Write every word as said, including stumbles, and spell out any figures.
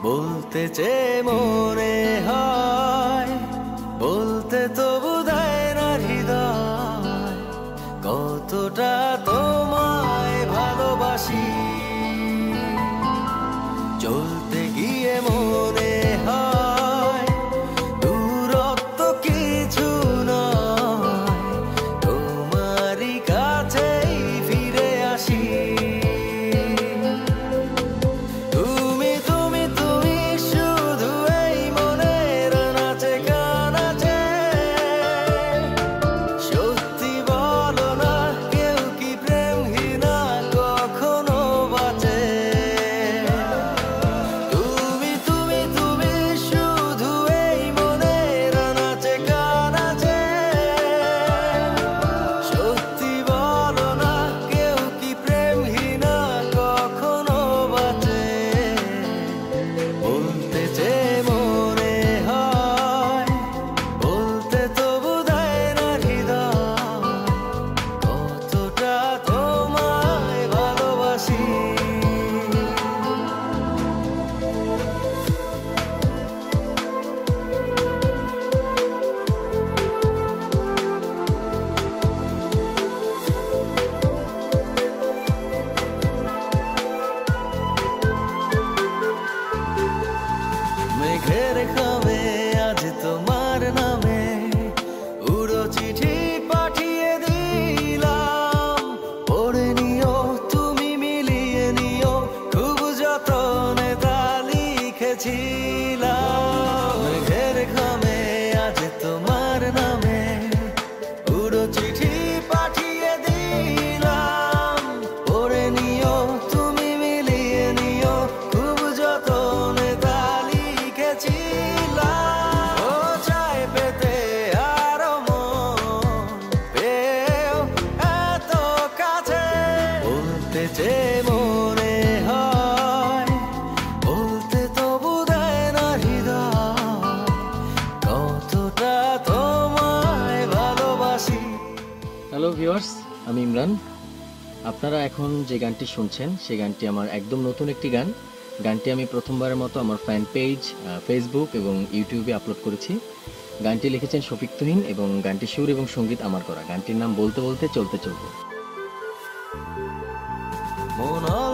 বলতে চেয়ে মনে হয়, বলতে তবু দেয় না হৃদয়, কতটা তোমায় ভালোবাসি। চলতে গিয়ে মনে হয় দূরত্ব কিছু নয়, তোমারই কাছেই ফিরে আসি। তুমি তুমি তুমি শুধু এই মনের নাচে গানাচে, সত্যি বলো না কেউ কি প্রেমহীনা কখনো বাঁচে। তুমি তুমি তুমি শুধু এই মনের নাচে গানাচে, সত্যি বলো না কেউ কি প্রেমহীনা কখনো বাঁচে। বলতে চেয়ে মনে হয়, বলতে তবু দেয় না হৃদয়, কতটা তোমায় ভালোবাসি। মেঘের খামে আজ তোমার নামে উড়ো চিঠি পাঠিয়ে দিলাম, পড়ে নিও তুমি মিলিয়ে নিও, খুব যতনে তা লিখেছিলাম। মেঘের খামে আজ তোমার নামে উড়ো চিঠি পাঠিয়ে দিলাম, পড়ে নিও তুমি মিলিয়ে নিও, খুব যতনে তা লিখেছিলাম। ও চায় পেতে আরো মন পেও এত কাছে, বলতে চেয়ে মনে হয়, বলতে তবু দেয় না হৃদয়, কতটা তোমায় ভালোবাসি। হ্যালো ভিউয়ার্স, আমি ইমরান। আপনারা এখন যে গানটি শুনছেন সেই গানটি আমার একদম নতুন একটি গান। গানটি আমি প্রথমবারের মতো আমার ফ্যান পেজ, ফেসবুক এবং ইউটিউবে আপলোড করেছি। গানটি লিখেছেন শফিক তুহিন এবং গানটি সুর এবং সঙ্গীত আমার করা। গানটির নাম বলতে বলতে চলতে চলতে। মন